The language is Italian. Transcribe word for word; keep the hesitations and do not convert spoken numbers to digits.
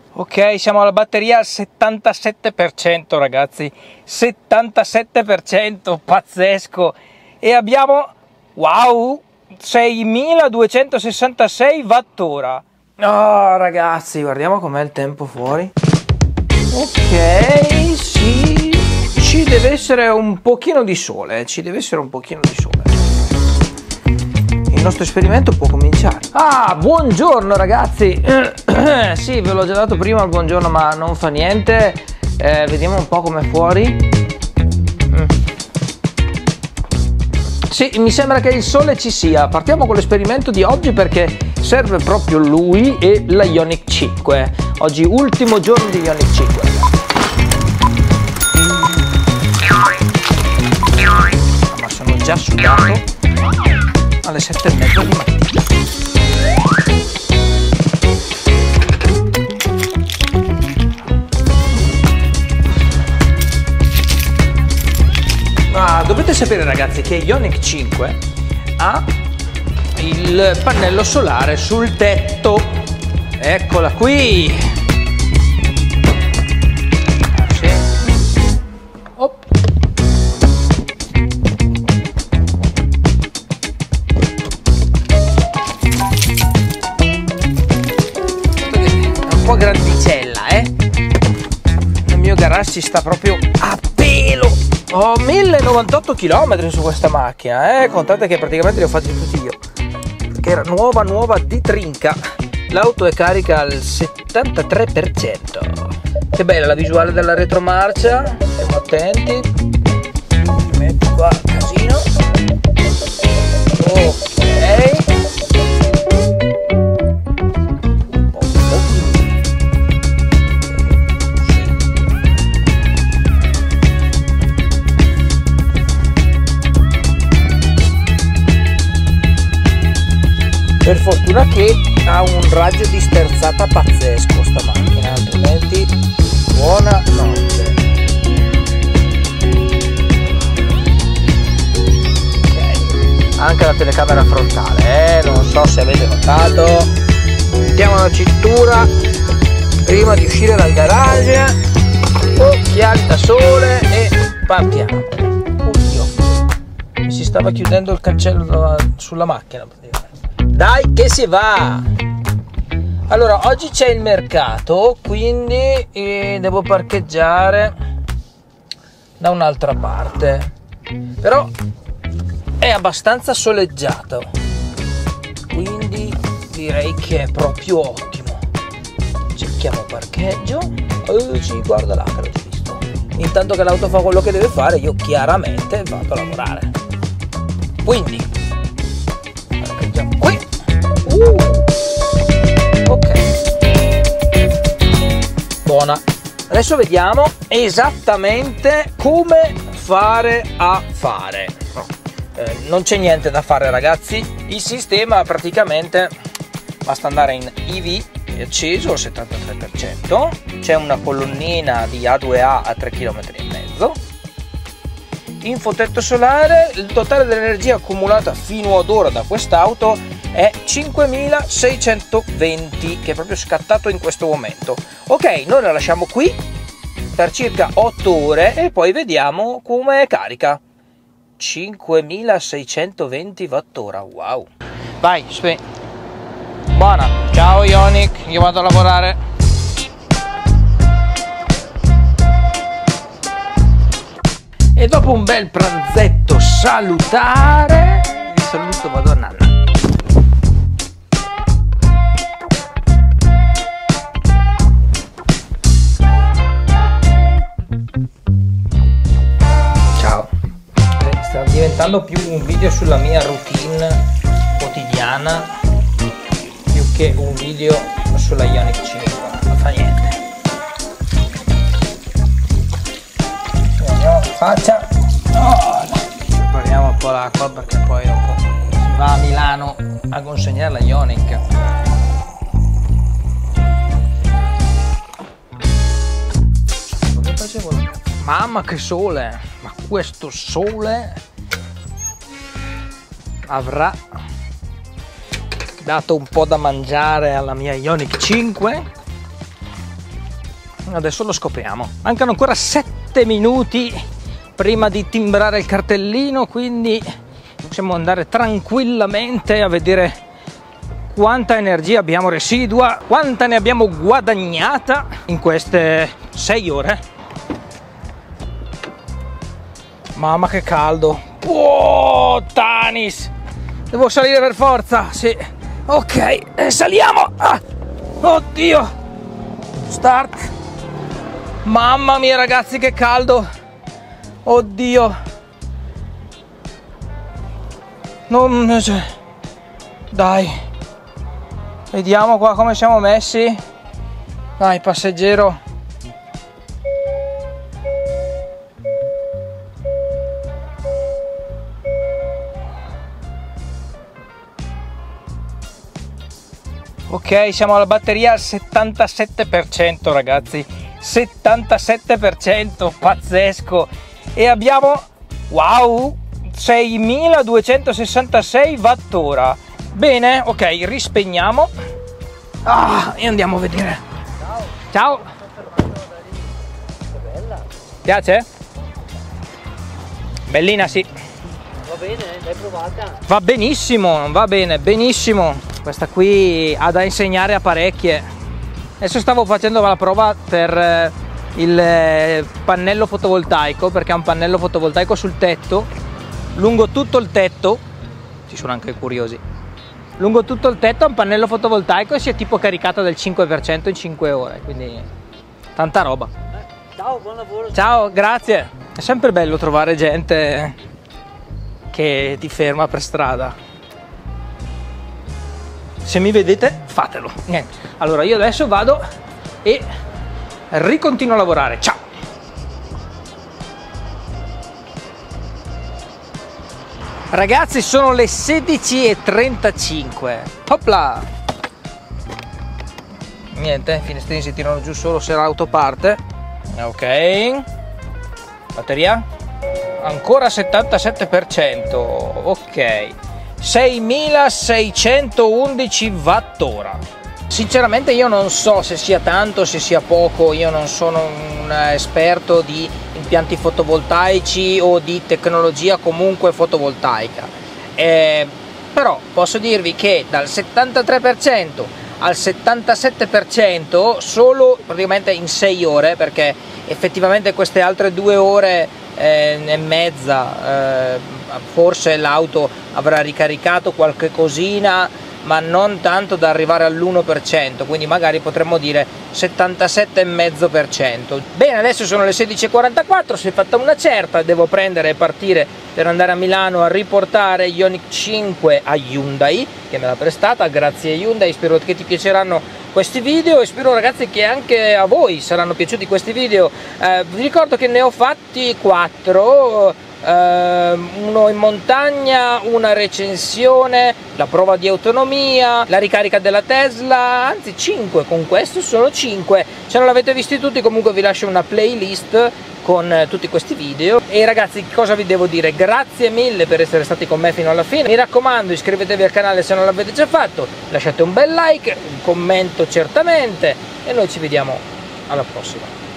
Ok, siamo alla batteria al settantasette per cento, ragazzi, settantasette per cento, pazzesco, e abbiamo, wow, seimiladuecentosessantasei wattora. Oh, ragazzi, guardiamo com'è il tempo fuori. Ok, sì, ci deve essere un pochino di sole, ci deve essere un pochino di sole. Il nostro esperimento può cominciare. Ah, buongiorno ragazzi. Sì, ve l'ho già dato prima il buongiorno, ma non fa niente. Eh, vediamo un po' com'è fuori. Mm. Sì, mi sembra che il sole ci sia. Partiamo con l'esperimento di oggi perché serve proprio lui e la Ioniq cinque. Oggi ultimo giorno di Ioniq cinque. Ma sono già sudato alle sette e mezza di mattina. Ma dovete sapere ragazzi che Ioniq cinque ha il pannello solare sul tetto. Eccola qui. Grandicella, eh? Il mio garage ci sta proprio a pelo. Ho mille e novantotto chilometri su questa macchina, eh? Contate che praticamente li ho fatti tutti io, perché era nuova nuova di trinca. L'auto è carica al settantatré per cento. Che bella la visuale della retromarcia. Stiamo attenti. Mi metto qua il casino. Ok. Per fortuna che ha un raggio di sterzata pazzesco sta macchina, altrimenti buona notte. Okay. Anche la telecamera frontale, eh? Non so se avete notato. Mettiamo la cintura prima di uscire dal garage, occhiali da sole e partiamo. Oddio, mi si stava chiudendo il cancello sulla macchina praticamente. Dai che si va! Allora, oggi c'è il mercato, quindi eh, devo parcheggiare da un'altra parte. Però è abbastanza soleggiato, quindi direi che è proprio ottimo. Cerchiamo parcheggio. Oh, sì, guarda là che l'ho già visto. Intanto che l'auto fa quello che deve fare, io chiaramente vado a lavorare. Quindi parcheggiamo qui. Uh, ok, buona. Adesso vediamo esattamente come fare a fare. No, eh, non c'è niente da fare ragazzi, il sistema praticamente basta andare in I V, è acceso al settantatré per cento, c'è una colonnina di A due A a tre virgola cinque chilometri, infotetto solare. Il totale dell'energia accumulata fino ad ora da quest'auto è cinquemilaseicentoventi, che è proprio scattato in questo momento. Ok, noi la lasciamo qui per circa otto ore e poi vediamo come carica. cinquemilaseicentoventi wattora, wow. Vai, spe. Buona, ciao Ioniq, io vado a lavorare. E dopo un bel pranzetto salutare, vi saluto, vado a nanna. Sta diventando più un video sulla mia routine quotidiana più che un video sulla Ioniq cinque, non fa niente. Andiamo in faccia. Oh, prepariamo un po' l'acqua perché poi dopo si va a Milano a consegnare la Ioniq. Che facevo? Mamma che sole! Ma questo sole avrà dato un po' da mangiare alla mia Ioniq cinque. Adesso lo scopriamo. Mancano ancora sette minuti prima di timbrare il cartellino, quindi possiamo andare tranquillamente a vedere quanta energia abbiamo residua, quanta ne abbiamo guadagnata in queste sei ore. Mamma che caldo. Oh, Tanis! Devo salire per forza, sì. Ok, e saliamo. Ah, oddio. Start. Mamma mia ragazzi, che caldo. Oddio. Non... Dai. Vediamo qua come siamo messi. Dai, passeggero. Ok, siamo alla batteria al settantasette per cento ragazzi, settantasette per cento, pazzesco. E abbiamo, wow, seimiladuecentosessantasei watt ora. Bene, ok, rispegniamo. Ah, e andiamo a vedere. Ciao. Ciao. Piace? Bellina, sì. Va bene, l'hai provata? Va benissimo, va bene, benissimo. Questa qui ha da insegnare a parecchie. Adesso stavo facendo la prova per il pannello fotovoltaico, perché ha un pannello fotovoltaico sul tetto, lungo tutto il tetto. Ci sono anche curiosi. Lungo tutto il tetto ha un pannello fotovoltaico e si è tipo caricata del cinque per cento in cinque ore, quindi tanta roba. Eh, ciao, buon lavoro. Ciao, grazie. È sempre bello trovare gente che ti ferma per strada. Se mi vedete, fatelo. Niente. Allora io adesso vado e ricontinuo a lavorare. Ciao. Ragazzi, sono le sedici e trentacinque. Hopla. Niente, i finestrini si tirano giù solo se l'auto parte. Ok. Batteria? Ancora settantasette per cento. Ok. seimilaseicentoundici watt ora. Sinceramente io non so se sia tanto, se sia poco, io non sono un esperto di impianti fotovoltaici o di tecnologia comunque fotovoltaica, eh, però posso dirvi che dal settantatré per cento al settantasette per cento solo praticamente in sei ore, perché effettivamente queste altre due ore eh, e mezza eh, forse l'auto avrà ricaricato qualche cosina, ma non tanto da arrivare all'uno per cento, quindi magari potremmo dire settantasette virgola cinque per cento. Bene, adesso sono le sedici e quarantaquattro, si è fatta una certa, devo prendere e partire per andare a Milano a riportare Ioniq cinque a Hyundai, che me l'ha prestata. Grazie Hyundai, spero che ti piaceranno questi video e spero ragazzi che anche a voi saranno piaciuti questi video. Eh, vi ricordo che ne ho fatti quattro. Uh, uno in montagna, una recensione, la prova di autonomia, la ricarica della Tesla, anzi cinque, con questo sono cinque. Se non l'avete visti tutti, comunque vi lascio una playlist con eh, tutti questi video. E ragazzi, cosa vi devo dire? Grazie mille per essere stati con me fino alla fine. Mi raccomando, iscrivetevi al canale se non l'avete già fatto, lasciate un bel like, un commento certamente e noi ci vediamo alla prossima.